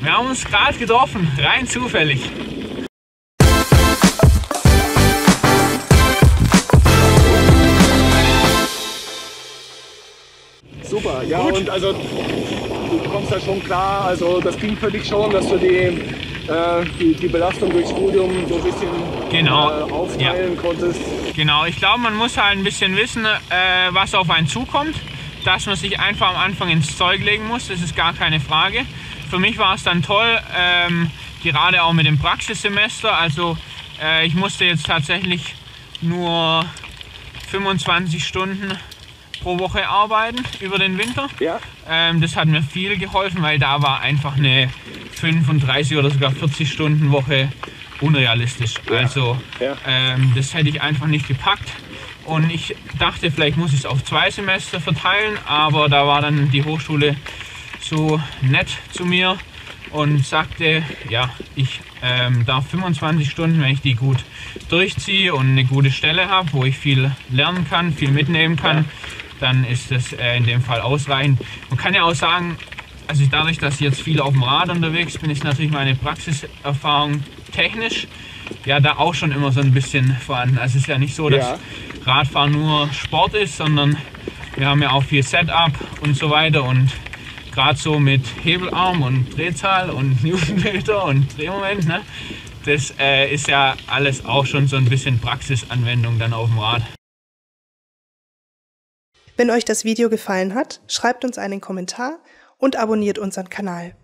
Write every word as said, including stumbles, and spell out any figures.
Wir haben uns gerade getroffen, rein zufällig. Super, ja, Gut. Und also du kommst da schon klar, also das ging für dich schon, dass du die, äh, die, die Belastung durchs Studium so ein bisschen Genau. äh, aufteilen Ja. konntest. Genau, ich glaube, man muss halt ein bisschen wissen, äh, was auf einen zukommt, dass man sich einfach am Anfang ins Zeug legen muss, das ist gar keine Frage. Für mich war es dann toll, ähm, gerade auch mit dem Praxissemester, also äh, ich musste jetzt tatsächlich nur fünfundzwanzig Stunden pro Woche arbeiten über den Winter. Ja. Ähm, das hat mir viel geholfen, weil da war einfach eine fünfunddreißig oder sogar vierzig Stunden Woche unrealistisch. Ja. Also Ja. ähm, das hätte ich einfach nicht gepackt. Und ich dachte, vielleicht muss ich es auf zwei Semester verteilen, aber da war dann die Hochschule so nett zu mir und sagte, ja, ich ähm, darf fünfundzwanzig Stunden, wenn ich die gut durchziehe und eine gute Stelle habe, wo ich viel lernen kann, viel mitnehmen kann, ja. Dann ist das äh, in dem Fall ausreichend. Man kann ja auch sagen, also dadurch, dass ich jetzt viel auf dem Rad unterwegs bin, ist natürlich meine Praxiserfahrung technisch ja da auch schon immer so ein bisschen vorhanden. Also es ist ja nicht so, dass ja. Radfahren nur Sport ist, sondern wir haben ja auch viel Setup und so weiter und gerade so mit Hebelarm und Drehzahl und Newtonmeter und Drehmoment, ne? Das äh, ist ja alles auch schon so ein bisschen Praxisanwendung dann auf dem Rad. Wenn euch das Video gefallen hat, schreibt uns einen Kommentar und abonniert unseren Kanal.